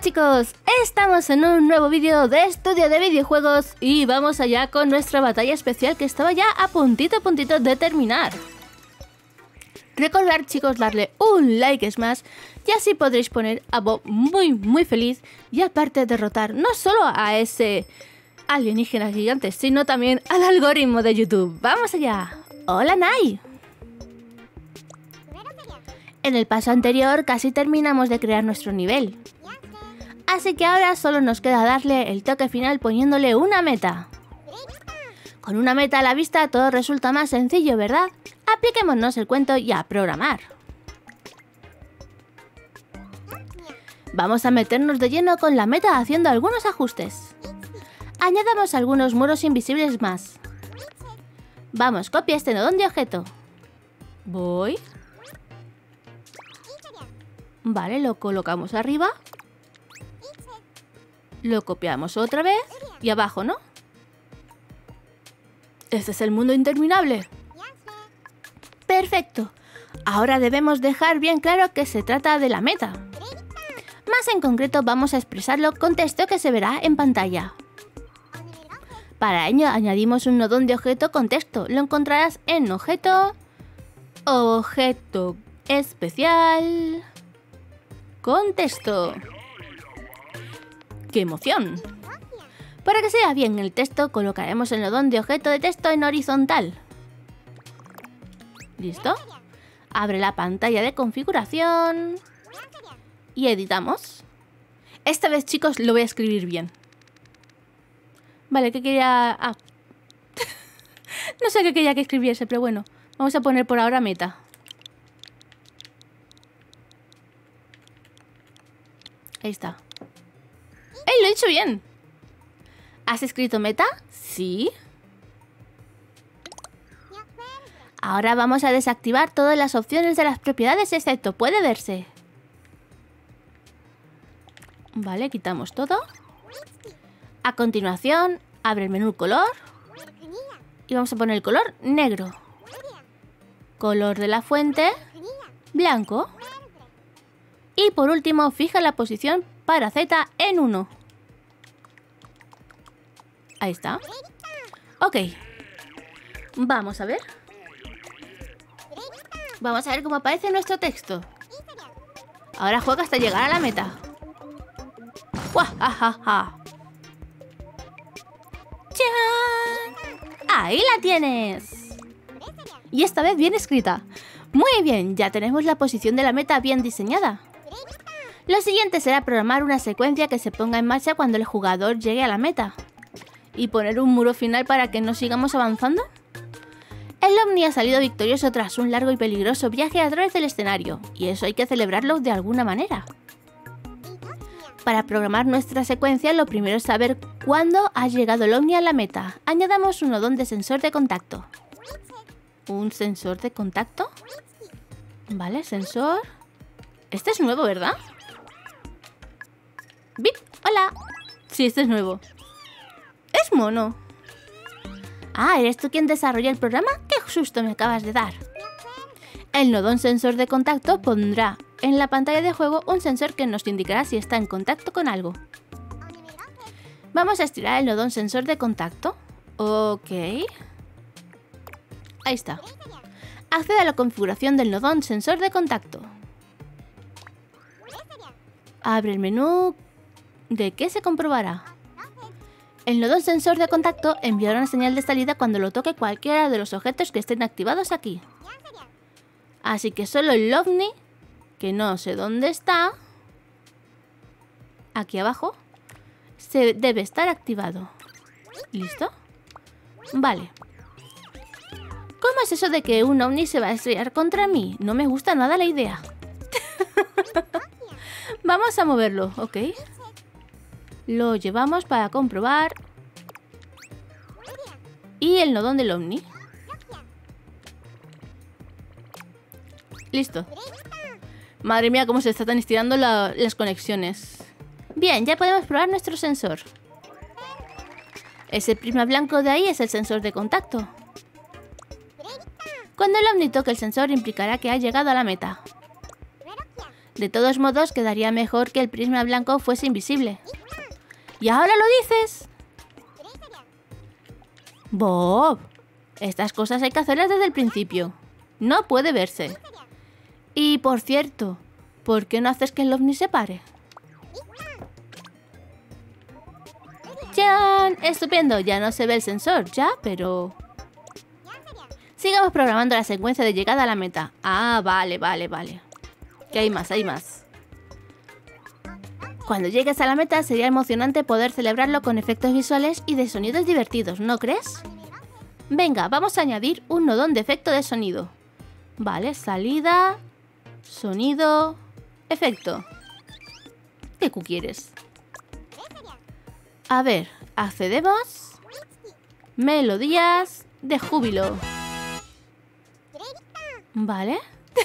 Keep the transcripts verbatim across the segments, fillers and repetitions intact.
chicos, estamos en un nuevo vídeo de estudio de videojuegos y vamos allá con nuestra batalla especial que estaba ya a puntito a puntito de terminar. Recordad chicos darle un like es más y así podréis poner a Bob muy muy feliz y aparte derrotar no solo a ese alienígena gigante sino también al algoritmo de YouTube. ¡Vamos allá! ¡Hola Nai! En el paso anterior casi terminamos de crear nuestro nivel. Así que ahora solo nos queda darle el toque final poniéndole una meta. Con una meta a la vista todo resulta más sencillo, ¿verdad? Apliquémonos el cuento y a programar. Vamos a meternos de lleno con la meta haciendo algunos ajustes. Añadamos algunos muros invisibles más. Vamos, copia este nodón de objeto. Voy. Vale, lo colocamos arriba. Lo copiamos otra vez y abajo, ¿no? Este es el mundo interminable. Perfecto. Ahora debemos dejar bien claro que se trata de la meta. Más en concreto vamos a expresarlo con texto que se verá en pantalla. Para ello añadimos un nodón de objeto con texto. Lo encontrarás en objeto, objeto especial, con texto. ¡Qué emoción! Para que sea bien el texto, colocaremos el nodón de objeto de texto en horizontal. ¿Listo? Abre la pantalla de configuración y editamos. Esta vez, chicos, lo voy a escribir bien. Vale, ¿qué quería...? Ah. No sé qué quería que escribiese, pero bueno. Vamos a poner por ahora meta. Ahí está. ¡Ey, lo he hecho bien! ¿Has escrito meta? Sí. Ahora vamos a desactivar todas las opciones de las propiedades excepto puede verse. Vale, quitamos todo. A continuación, abre el menú color. Y vamos a poner el color negro. Color de la fuente, blanco. Y por último, fija la posición para Z en uno. Ahí está. Ok. Vamos a ver. Vamos a ver cómo aparece nuestro texto. Ahora juega hasta llegar a la meta. ¡Guajajaja! ¡Chan! ¡Ahí la tienes! Y esta vez bien escrita. Muy bien, ya tenemos la posición de la meta bien diseñada. Lo siguiente será programar una secuencia que se ponga en marcha cuando el jugador llegue a la meta. ¿Y poner un muro final para que no sigamos avanzando? El Omni ha salido victorioso tras un largo y peligroso viaje a través del escenario, y eso hay que celebrarlo de alguna manera. Para programar nuestra secuencia, lo primero es saber cuándo ha llegado el Omni a la meta. Añadamos un nodón de sensor de contacto. ¿Un sensor de contacto? Vale, sensor... Este es nuevo, ¿verdad? ¡Bip! ¡Hola! Sí, este es nuevo. ¡Es mono! Ah, ¿eres tú quien desarrolla el programa? ¡Qué susto me acabas de dar! El nodón sensor de contacto pondrá en la pantalla de juego un sensor que nos indicará si está en contacto con algo. Vamos a estirar el nodón sensor de contacto. Ok. Ahí está. Accede a la configuración del nodón sensor de contacto. Abre el menú. ¿De qué se comprobará? El nodón sensor de contacto enviará una señal de salida cuando lo toque cualquiera de los objetos que estén activados aquí. Así que solo el Omni, que no sé dónde está, aquí abajo, se debe estar activado. ¿Listo? Vale. ¿Cómo es eso de que un Omni se va a estrellar contra mí? No me gusta nada la idea. Vamos a moverlo, ¿ok? Lo llevamos para comprobar. Y el nodón del Omni. Listo. Madre mía, cómo se están estirando la, las conexiones. Bien, ya podemos probar nuestro sensor. Ese prisma blanco de ahí es el sensor de contacto. Cuando el Omni toque el sensor implicará que ha llegado a la meta. De todos modos, quedaría mejor que el prisma blanco fuese invisible. ¿Y ahora lo dices? Bob, estas cosas hay que hacerlas desde el principio. No puede verse. Y por cierto, ¿por qué no haces que el ovni se pare? ¡Chan! Estupendo, ya no se ve el sensor, ya, pero... Sigamos programando la secuencia de llegada a la meta. Ah, vale, vale, vale. Que hay más, hay más. Cuando llegues a la meta sería emocionante poder celebrarlo con efectos visuales y de sonidos divertidos, ¿no crees? Venga, vamos a añadir un nodón de efecto de sonido. Vale, salida, sonido, efecto. ¿Qué cu quieres? A ver, accedemos. Melodías de júbilo. Vale.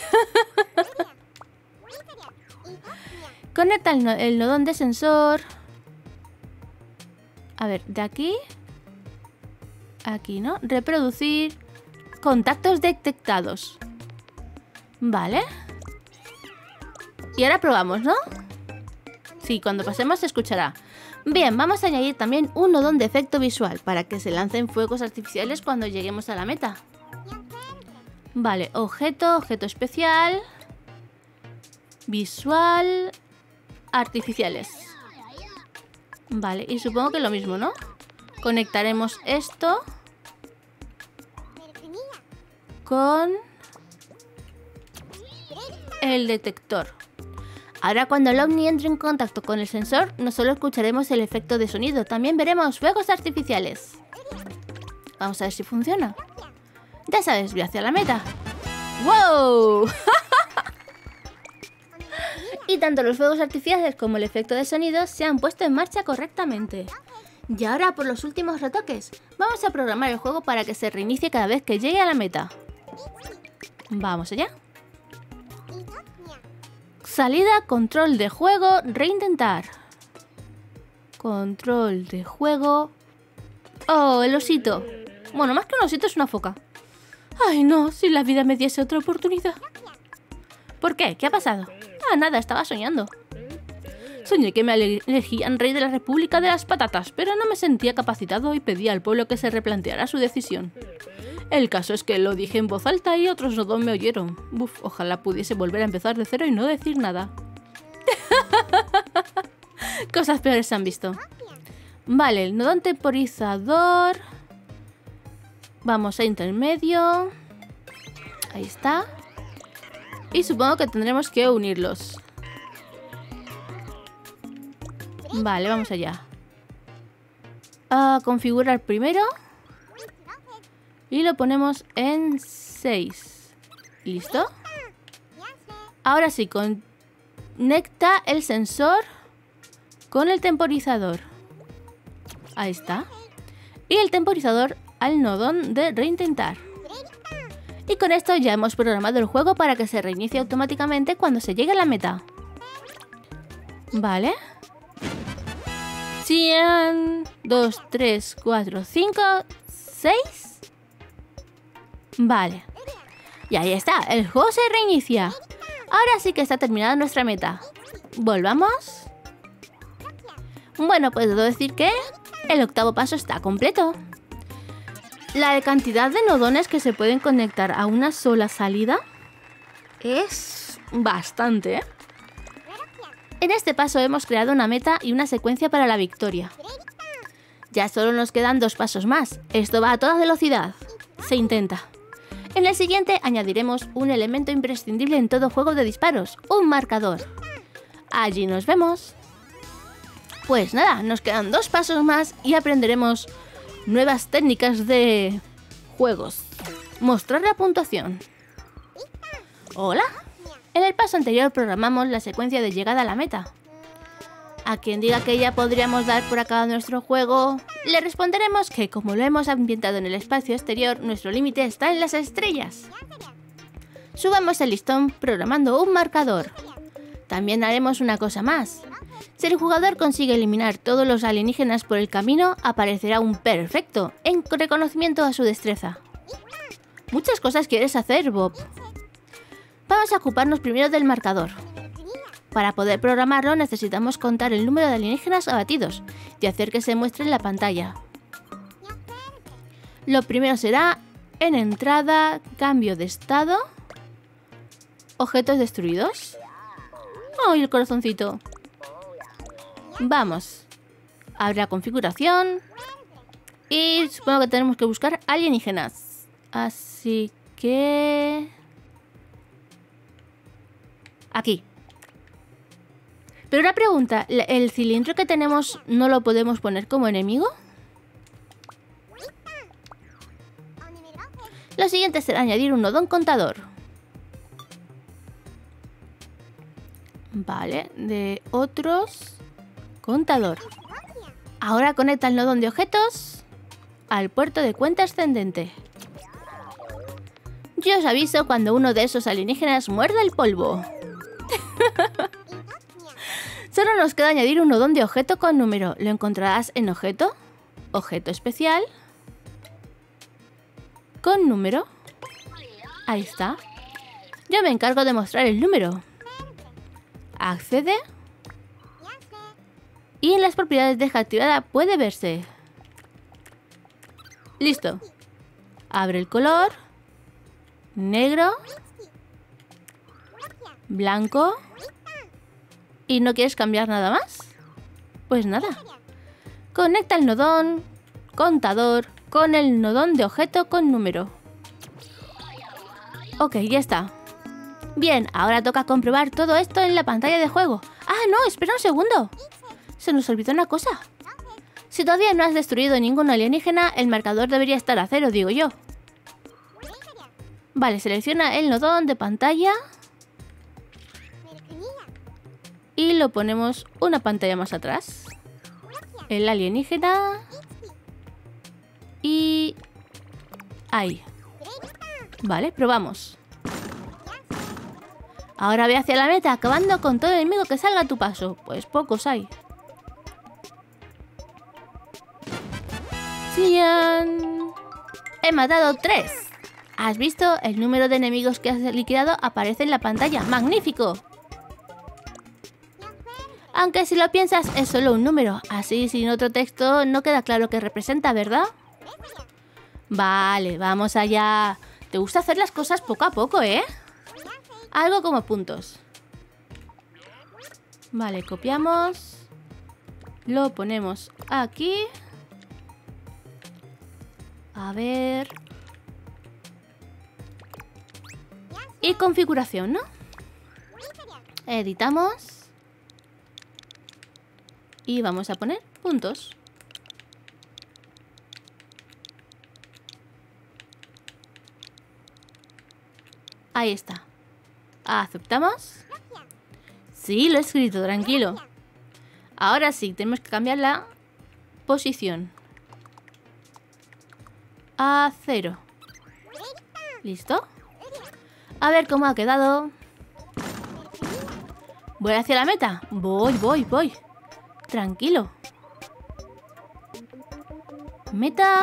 Conecta el, no el nodón de sensor. A ver, de aquí. Aquí, ¿no? Reproducir. Contactos detectados. Vale. Y ahora probamos, ¿no? Sí, cuando pasemos se escuchará. Bien, vamos a añadir también un nodón de efecto visual para que se lancen fuegos artificiales cuando lleguemos a la meta. Vale, objeto, objeto especial, visual, artificiales. Vale, y supongo que lo mismo, ¿no? Conectaremos esto con el detector. Ahora cuando el ovni entre en contacto con el sensor, no solo escucharemos el efecto de sonido, también veremos fuegos artificiales. Vamos a ver si funciona. Ya sabes, voy hacia la meta. ¡Wow! Y tanto los fuegos artificiales como el efecto de sonido se han puesto en marcha correctamente. Y ahora, por los últimos retoques, vamos a programar el juego para que se reinicie cada vez que llegue a la meta. Vamos allá. Salida, control de juego, reintentar. Control de juego. Oh, el osito. Bueno, más que un osito es una foca. Ay, no, si la vida me diese otra oportunidad. ¿Por qué? ¿Qué ha pasado? Ah, nada, estaba soñando. Soñé que me elegían rey de la República de las Patatas, pero no me sentía capacitado y pedí al pueblo que se replanteara su decisión. El caso es que lo dije en voz alta y otros no me oyeron. Uf, ojalá pudiese volver a empezar de cero y no decir nada. Cosas peores se han visto. Vale, el nodón temporizador. Vamos a intermedio. Ahí está. Y supongo que tendremos que unirlos. Vale, vamos allá. A configurar primero. Y lo ponemos en seis. ¿Listo? Ahora sí, conecta el sensor con el temporizador. Ahí está. Y el temporizador al nodón de reintentar. Y con esto ya hemos programado el juego para que se reinicie automáticamente cuando se llegue a la meta. Vale. cien, dos, tres, cuatro, cinco, seis. Vale. Y ahí está, el juego se reinicia. Ahora sí que está terminada nuestra meta. ¿Volvamos? Bueno, puedo decir que el octavo paso está completo. La cantidad de nodones que se pueden conectar a una sola salida es bastante, ¿eh? En este paso hemos creado una meta y una secuencia para la victoria. Ya solo nos quedan dos pasos más. Esto va a toda velocidad. Se intenta. En el siguiente añadiremos un elemento imprescindible en todo juego de disparos, un marcador. Allí nos vemos. Pues nada, nos quedan dos pasos más y aprenderemos nuevas técnicas de juegos. Mostrar la puntuación. Hola. En el paso anterior programamos la secuencia de llegada a la meta. A quien diga que ya podríamos dar por acabado nuestro juego, le responderemos que como lo hemos ambientado en el espacio exterior, nuestro límite está en las estrellas. Subamos el listón programando un marcador. También haremos una cosa más. Si el jugador consigue eliminar todos los alienígenas por el camino, aparecerá un perfecto en reconocimiento a su destreza. Muchas cosas quieres hacer, Bob. Vamos a ocuparnos primero del marcador. Para poder programarlo necesitamos contar el número de alienígenas abatidos y hacer que se muestre en la pantalla. Lo primero será en entrada, cambio de estado, objetos destruidos. ¡Ay, el corazoncito! Vamos. Abre la configuración. Y supongo que tenemos que buscar alienígenas. Así que... aquí. Pero una pregunta, ¿el cilindro que tenemos no lo podemos poner como enemigo? Lo siguiente será añadir un nodón contador. Vale, de otros... contador. Ahora conecta el nodón de objetos al puerto de cuenta ascendente. Yo os aviso cuando uno de esos alienígenas muerda el polvo. Solo nos queda añadir un nodón de objeto con número. Lo encontrarás en objeto, objeto especial, con número. Ahí está. Yo me encargo de mostrar el número. Accede. Y en las propiedades desactivada puede verse. Listo. Abre el color. Negro. Blanco. ¿Y no quieres cambiar nada más? Pues nada. Conecta el nodón contador con el nodón de objeto con número. Ok, ya está. Bien, ahora toca comprobar todo esto en la pantalla de juego. Ah, no, espera un segundo. Se nos olvidó una cosa. Si todavía no has destruido ningún alienígena, el marcador debería estar a cero, digo yo. Vale, selecciona el nodón de pantalla. Y lo ponemos una pantalla más atrás. El alienígena. Y... ahí. Vale, probamos. Ahora ve hacia la meta, acabando con todo el enemigo que salga a tu paso. Pues pocos hay. ¡Cian! He matado tres. ¿Has visto? El número de enemigos que has liquidado aparece en la pantalla. ¡Magnífico! Aunque si lo piensas es solo un número, así sin otro texto no queda claro qué representa, ¿verdad? Vale, vamos allá. Te gusta hacer las cosas poco a poco, ¿eh? Algo como puntos. Vale, copiamos. Lo ponemos aquí. A ver... y configuración, ¿no? Editamos. Y vamos a poner puntos. Ahí está. ¿Aceptamos? Sí, lo he escrito, tranquilo. Ahora sí, tenemos que cambiar la posición. A cero. ¿Listo? A ver cómo ha quedado. ¿Voy hacia la meta? Voy, voy, voy. Tranquilo. Meta.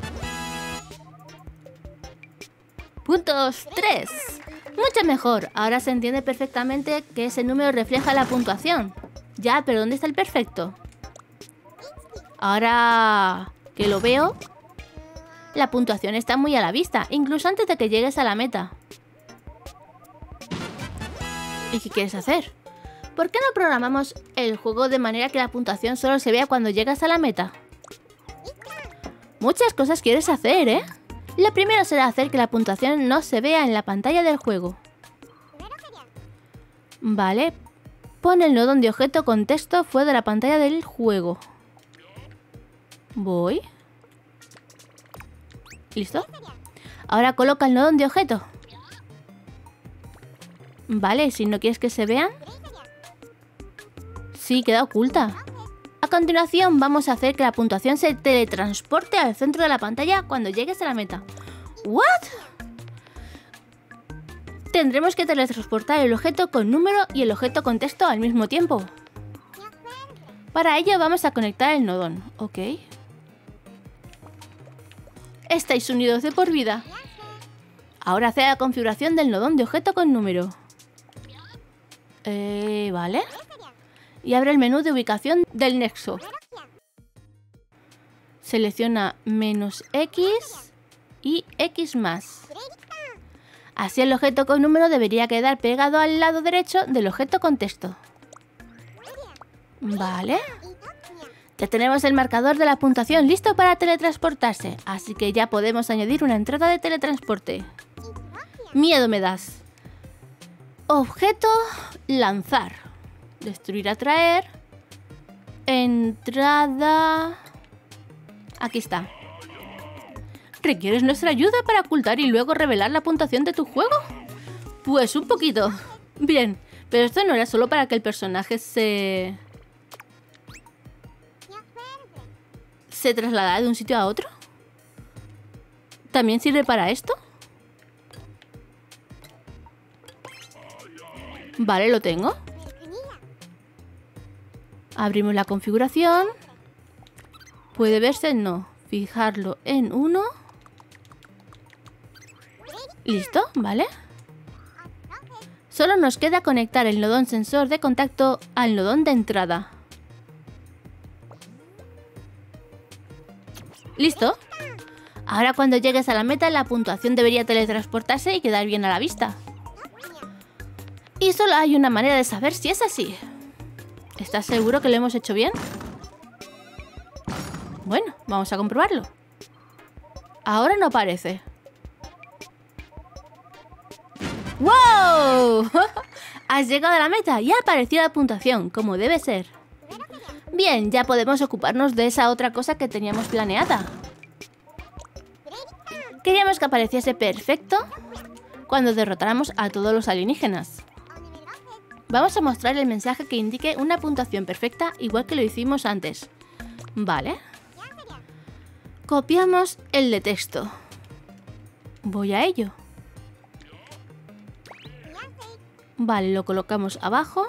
Puntos tres. Mucho mejor. Ahora se entiende perfectamente que ese número refleja la puntuación. Ya, pero ¿dónde está el perfecto? Ahora que lo veo, la puntuación está muy a la vista, incluso antes de que llegues a la meta. ¿Y qué quieres hacer? ¿Por qué no programamos el juego de manera que la puntuación solo se vea cuando llegas a la meta? Muchas cosas quieres hacer, ¿eh? Lo primero será hacer que la puntuación no se vea en la pantalla del juego. Vale. Pon el nodón de objeto con texto fuera de la pantalla del juego. Voy. ¿Listo? Ahora coloca el nodón de objeto. Vale, si no quieres que se vean. Sí, queda oculta. A continuación vamos a hacer que la puntuación se teletransporte al centro de la pantalla cuando llegues a la meta. ¿What? Tendremos que teletransportar el objeto con número y el objeto con texto al mismo tiempo. Para ello vamos a conectar el nodón. Ok. Estáis unidos de por vida. Ahora hacer la configuración del nodón de objeto con número. Eh, vale. Y abre el menú de ubicación del nexo. Selecciona menos X y X más. Así el objeto con número debería quedar pegado al lado derecho del objeto con texto. Vale. Ya tenemos el marcador de la puntuación listo para teletransportarse, así que ya podemos añadir una entrada de teletransporte. Miedo me das. Objeto, lanzar. Destruir, atraer. Entrada... Aquí está. ¿Requieres nuestra ayuda para ocultar y luego revelar la puntuación de tu juego? Pues un poquito. Bien, pero esto no era solo para que el personaje se... ¿Se trasladara de un sitio a otro? ¿También sirve para esto? Vale, lo tengo. Abrimos la configuración. ¿Puede verse? No. Fijarlo en uno. Listo, ¿vale? Solo nos queda conectar el nodón sensor de contacto al nodón de entrada. ¿Listo? Ahora cuando llegues a la meta, la puntuación debería teletransportarse y quedar bien a la vista. Y solo hay una manera de saber si es así. ¿Estás seguro que lo hemos hecho bien? Bueno, vamos a comprobarlo. Ahora no aparece. ¡Wow! Has llegado a la meta y ha aparecido la puntuación, como debe ser. Bien, ya podemos ocuparnos de esa otra cosa que teníamos planeada. Queríamos que apareciese perfecto cuando derrotáramos a todos los alienígenas. Vamos a mostrar el mensaje que indique una puntuación perfecta, igual que lo hicimos antes. Vale. Copiamos el de texto. Voy a ello. Vale, lo colocamos abajo.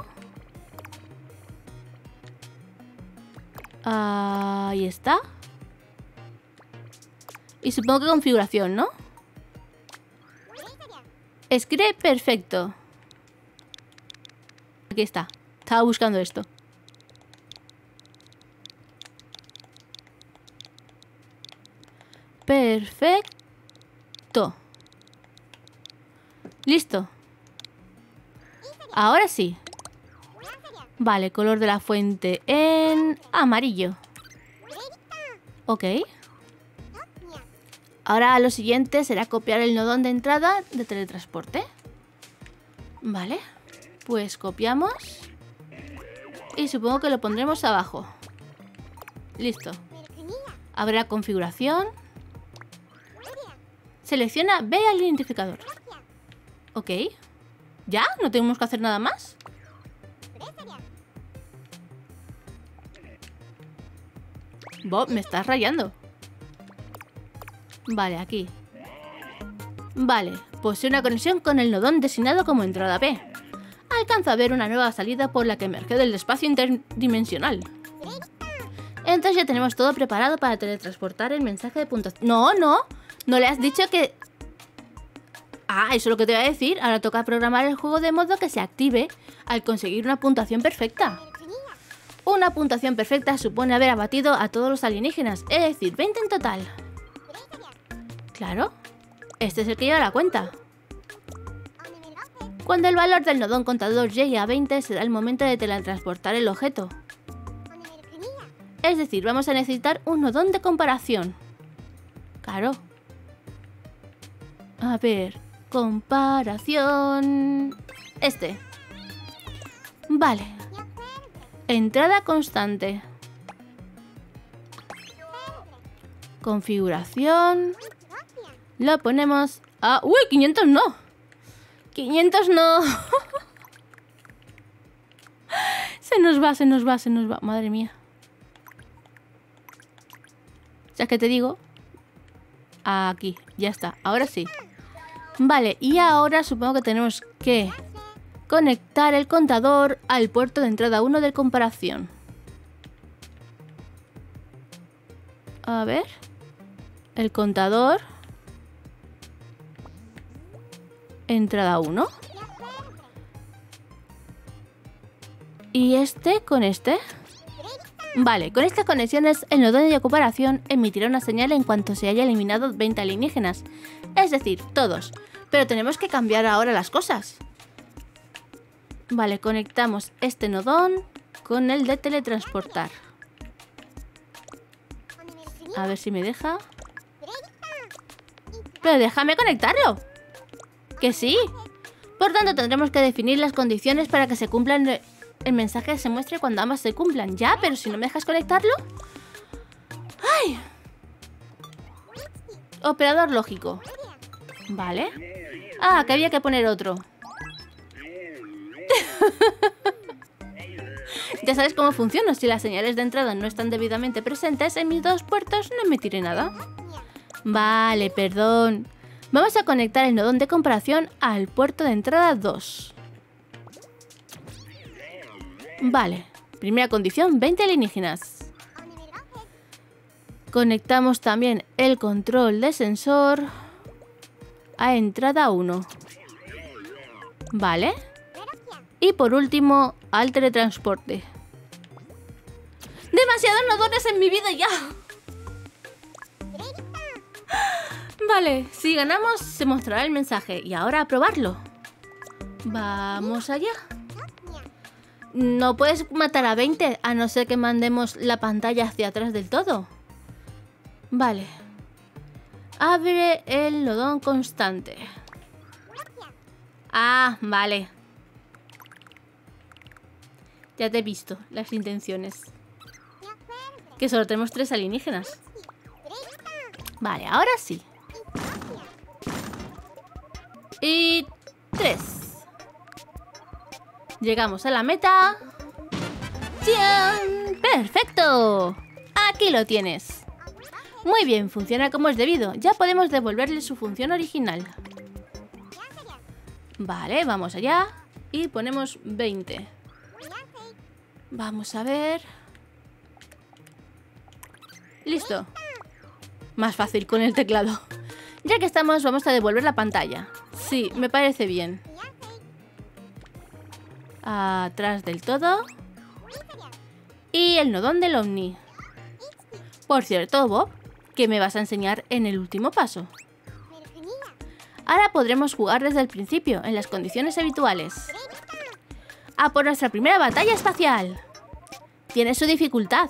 Ahí está. Y supongo que configuración, ¿no? Escribe perfecto. Aquí está. Estaba buscando esto. Perfecto. Listo. Ahora sí. Vale, color de la fuente en amarillo. Ok. Ahora lo siguiente será copiar el nodón de entrada de teletransporte. Vale. Pues copiamos. Y supongo que lo pondremos abajo. Listo. Abre la configuración. Selecciona ve al identificador. Ok. ¿Ya? ¿No tenemos que hacer nada más? Bob, me estás rayando. Vale, aquí. Vale, posee una conexión con el nodón designado como entrada B. Alcanza a ver una nueva salida por la que emerge del espacio interdimensional. Entonces ya tenemos todo preparado para teletransportar el mensaje de puntuación. No, no, no le has dicho que... Ah, eso es lo que te voy a decir. Ahora toca programar el juego de modo que se active al conseguir una puntuación perfecta. Una puntuación perfecta supone haber abatido a todos los alienígenas, es decir, veinte en total. Claro, este es el que lleva la cuenta. Cuando el valor del nodón contador llegue a veinte, será el momento de teletransportar el objeto. Es decir, vamos a necesitar un nodón de comparación. Claro. A ver, comparación... Este. Vale. Entrada constante. Configuración. Lo ponemos a... ¡Uy! quinientos no. quinientos no. Se nos va, se nos va, se nos va. Madre mía. ¿Sabes qué te digo? Aquí, ya está. Ahora sí. Vale, y ahora supongo que tenemos que conectar el contador al puerto de entrada uno de comparación. A ver. El contador. Entrada uno. ¿Y este con este? Vale, con estas conexiones el nodón de comparación emitirá una señal en cuanto se haya eliminado veinte alienígenas. Es decir, todos. Pero tenemos que cambiar ahora las cosas. Vale, conectamos este nodón con el de teletransportar. A ver si me deja. Pero déjame conectarlo. Que sí. Por tanto, tendremos que definir las condiciones para que se cumplan el mensaje se muestre cuando ambas se cumplan. Ya, pero si no me dejas conectarlo. ¡Ay! Operador lógico. Vale. Ah, que había que poner otro. Ya sabes cómo funciona. Si las señales de entrada no están debidamente presentes en mis dos puertos, no emitiré nada. Vale, perdón. Vamos a conectar el nodón de comparación al puerto de entrada dos. Vale. Primera condición, veinte alienígenas. Conectamos también el control de sensor a entrada uno. Vale. Y por último, al teletransporte. ¡Demasiados nodones en mi vida ya! Vale, si ganamos se mostrará el mensaje. Y ahora a probarlo. Vamos allá. No puedes matar a veinte a no ser que mandemos la pantalla hacia atrás del todo. Vale. Abre el nodón constante. Ah, vale. Ya te he visto las intenciones. Que solo tenemos tres alienígenas. Vale, ahora sí. Y tres. Llegamos a la meta. ¡Tian! ¡Perfecto! Aquí lo tienes. Muy bien, funciona como es debido. Ya podemos devolverle su función original. Vale, vamos allá. Y ponemos veinte. Vamos a ver. Listo. Más fácil con el teclado. Ya que estamos, vamos a devolver la pantalla. Sí, me parece bien. Atrás del todo. Y el nodón del Omni. Por cierto, Bob, ¿qué me vas a enseñar en el último paso? Ahora podremos jugar desde el principio, en las condiciones habituales. ¡A por nuestra primera batalla espacial! Tiene su dificultad.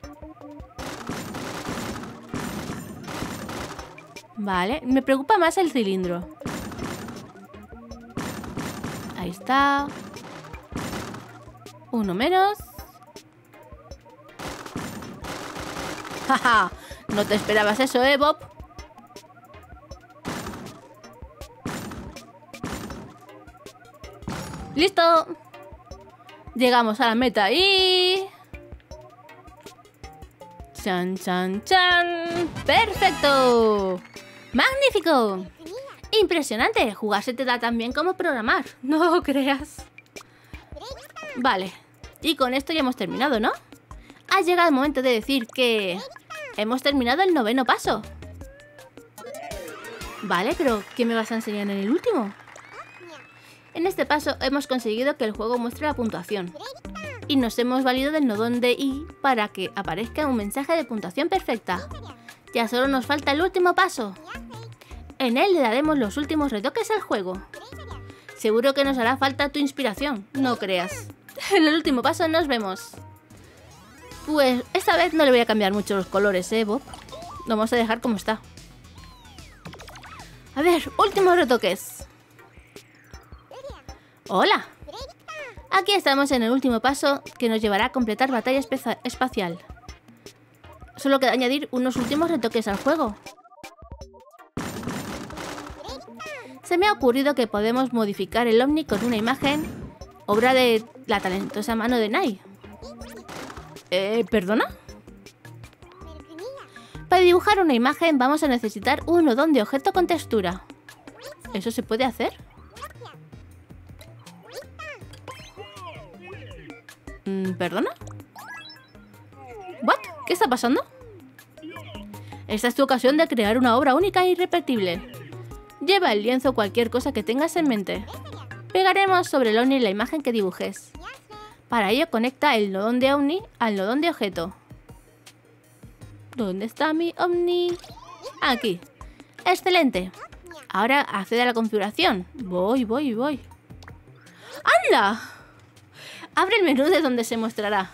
Vale, me preocupa más el cilindro. Ahí está. Uno menos. ¡Jaja! No te esperabas eso, ¿eh, Bob? ¡Listo! Llegamos a la meta y... ¡Chan, chan, chan! ¡Perfecto! ¡Magnífico! ¡Impresionante! Jugar se te da tan bien como programar. No lo creas. Vale. Y con esto ya hemos terminado, ¿no? Ha llegado el momento de decir que... hemos terminado el noveno paso. Vale, pero ¿qué me vas a enseñar en el último? En este paso hemos conseguido que el juego muestre la puntuación. Y nos hemos valido del nodón de I para que aparezca un mensaje de puntuación perfecta. Ya solo nos falta el último paso. En él le daremos los últimos retoques al juego. Seguro que nos hará falta tu inspiración, no creas. En el último paso nos vemos. Pues esta vez no le voy a cambiar mucho los colores, ¿eh, Bob? Lo vamos a dejar como está. A ver, últimos retoques. ¡Hola! Aquí estamos en el último paso que nos llevará a completar batalla espacial. Solo queda añadir unos últimos retoques al juego. Se me ha ocurrido que podemos modificar el Omni con una imagen, obra de la talentosa mano de Nai. Eh, ¿perdona? Para dibujar una imagen vamos a necesitar un nodón de objeto con textura. ¿Eso se puede hacer? ¿Perdona? ¿What? ¿Qué está pasando? Esta es tu ocasión de crear una obra única e irrepetible. Lleva el lienzo cualquier cosa que tengas en mente. Pegaremos sobre el Omni la imagen que dibujes. Para ello conecta el nodón de Omni al nodón de objeto. ¿Dónde está mi Omni? Aquí. ¡Excelente! Ahora accede a la configuración. Voy, voy, voy. ¡Anda! Abre el menú de donde se mostrará.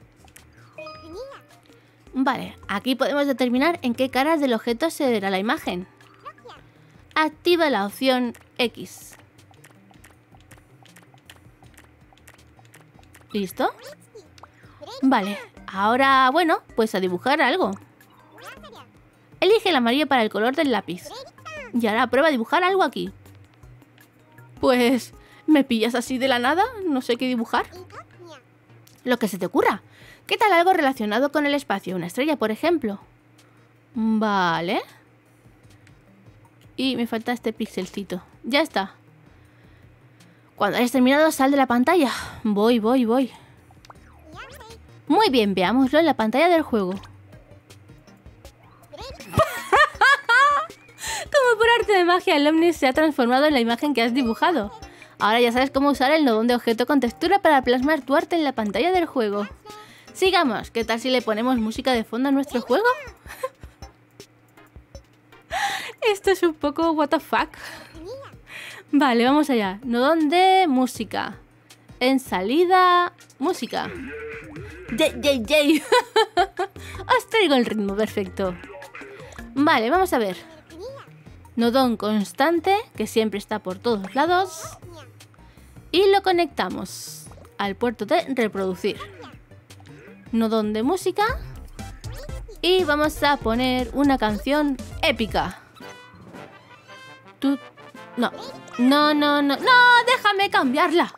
Vale, aquí podemos determinar en qué caras del objeto se verá la imagen. Activa la opción X. ¿Listo? Vale, ahora, bueno, pues a dibujar algo. Elige el amarillo para el color del lápiz. Y ahora prueba a dibujar algo aquí. Pues, ¿me pillas así de la nada? No sé qué dibujar. Lo que se te ocurra. ¿Qué tal algo relacionado con el espacio? Una estrella, por ejemplo. Vale. Y me falta este pixelcito. Ya está. Cuando hayas terminado, sal de la pantalla. Voy, voy, voy. Muy bien, veámoslo en la pantalla del juego. Como por arte de magia, el Omni se ha transformado en la imagen que has dibujado. Ahora ya sabes cómo usar el nodón de objeto con textura para plasmar tu arte en la pantalla del juego. Sigamos. ¿Qué tal si le ponemos música de fondo a nuestro juego? Esto es un poco what the fuck. Vale, vamos allá. Nodón de música. En salida, música. Yay, yay, yay. Os traigo el ritmo perfecto. Vale, vamos a ver. Nodón constante, que siempre está por todos lados. Y lo conectamos al puerto de reproducir. Nodón de música. Y vamos a poner una canción épica. Tú... No, no, no, no, no, déjame cambiarla.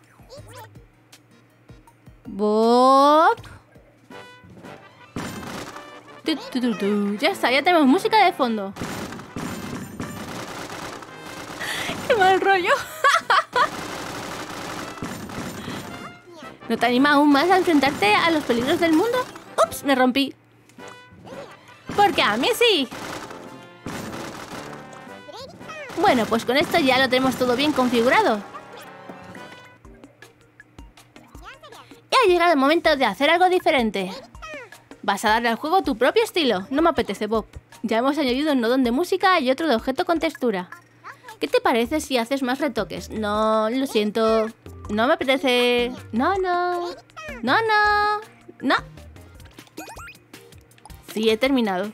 Bob. Tu, tu, tu, tu. Ya está, ya tenemos música de fondo. ¡Qué mal rollo! ¿No te anima aún más a enfrentarte a los peligros del mundo? ¡Ups! Me rompí. Porque a mí sí. Bueno, pues con esto ya lo tenemos todo bien configurado. Y ha llegado el momento de hacer algo diferente. Vas a darle al juego tu propio estilo. No me apetece, Bob. Ya hemos añadido un nodón de música y otro de objeto con textura. ¿Qué te parece si haces más retoques? No, lo siento. No me apetece. No, no. No, no. No. Sí, he terminado.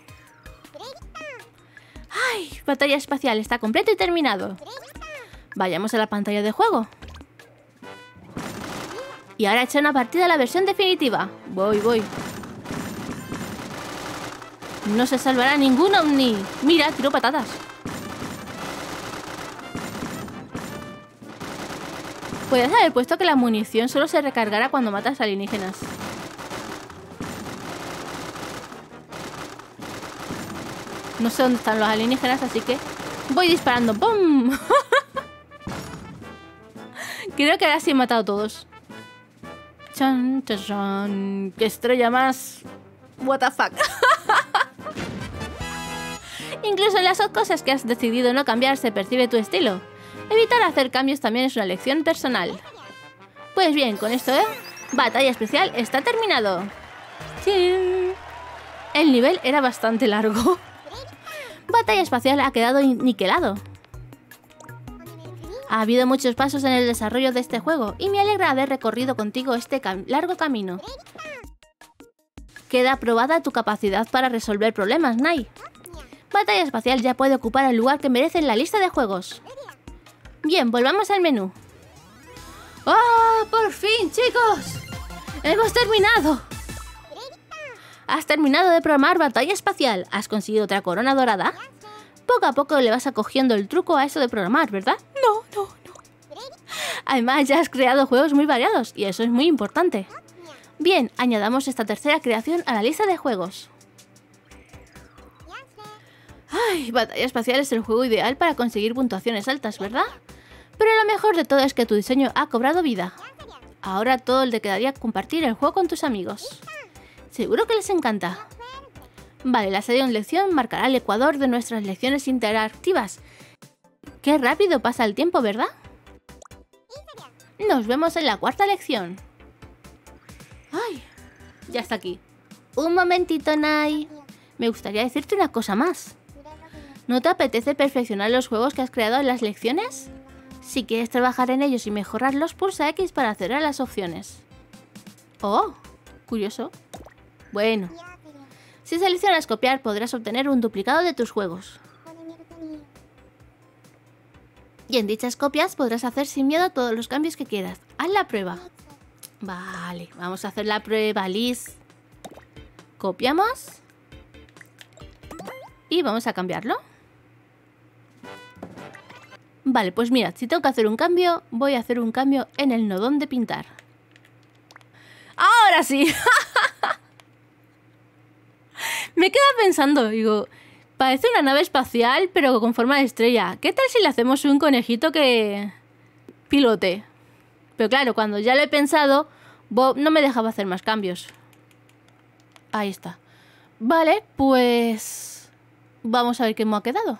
¡Ay! Batalla espacial está completo y terminado. Vayamos a la pantalla de juego. Y ahora echa una partida a la versión definitiva. Voy, voy. No se salvará ningún Omni. Mira, tiro patatas. Podrías haber puesto que la munición solo se recargará cuando matas alienígenas. No sé dónde están los alienígenas, así que voy disparando. ¡Bum! Creo que ahora sí he matado a todos. Chan, chan, chan. ¡Qué estrella más! What the fuck. Incluso en las cosas que has decidido no cambiar se percibe tu estilo. Evitar hacer cambios también es una elección personal. Pues bien, con esto, ¿eh? Batalla especial está terminado. ¡Chin! El nivel era bastante largo. Batalla espacial ha quedado niquelado. Ha habido muchos pasos en el desarrollo de este juego y me alegra haber recorrido contigo este cam- largo camino. Queda aprobada tu capacidad para resolver problemas, Nai. Batalla espacial ya puede ocupar el lugar que merece en la lista de juegos. Bien, volvamos al menú. ¡Oh, por fin, chicos! ¡Hemos terminado! Has terminado de programar Batalla espacial. ¿Has conseguido otra corona dorada? Poco a poco le vas acogiendo el truco a eso de programar, ¿verdad? No, no, no. Además, ya has creado juegos muy variados y eso es muy importante. Bien, añadamos esta tercera creación a la lista de juegos. Ay, Batalla espacial es el juego ideal para conseguir puntuaciones altas, ¿verdad? Pero lo mejor de todo es que tu diseño ha cobrado vida. Ahora todo le quedaría compartir el juego con tus amigos. Seguro que les encanta. Vale, la sesión lección marcará el ecuador de nuestras lecciones interactivas. Qué rápido pasa el tiempo, ¿verdad? Nos vemos en la cuarta lección. Ay, ya está aquí. Un momentito, Nai. Me gustaría decirte una cosa más. ¿No te apetece perfeccionar los juegos que has creado en las lecciones? Si quieres trabajar en ellos y mejorarlos, pulsa X para acceder a las opciones. Oh, curioso. Bueno, si seleccionas copiar, podrás obtener un duplicado de tus juegos. Y en dichas copias podrás hacer sin miedo todos los cambios que quieras. Haz la prueba. Vale, vamos a hacer la prueba, Liz. Copiamos. Y vamos a cambiarlo. Vale, pues mira, si tengo que hacer un cambio, voy a hacer un cambio en el nodón de pintar. ¡Ahora sí! Me quedo pensando, digo, parece una nave espacial, pero con forma de estrella. ¿Qué tal si le hacemos un conejito que pilote? Pero claro, cuando ya lo he pensado, Bob no me dejaba hacer más cambios. Ahí está. Vale, pues vamos a ver qué me ha quedado.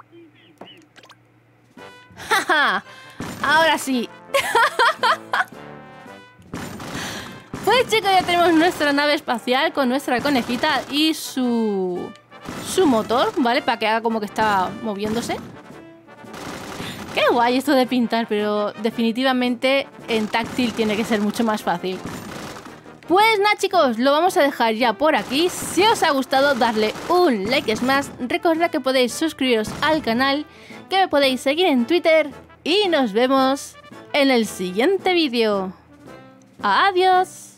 ¡Ja, ja! Ahora sí. Pues chicos, ya tenemos nuestra nave espacial con nuestra conejita y su su motor, ¿vale? Para que haga como que está moviéndose. Qué guay esto de pintar, pero definitivamente en táctil tiene que ser mucho más fácil. Pues nada chicos, lo vamos a dejar ya por aquí. Si os ha gustado, darle un like es más. Recordad que podéis suscribiros al canal, que me podéis seguir en Twitter y nos vemos en el siguiente vídeo. ¡Adiós!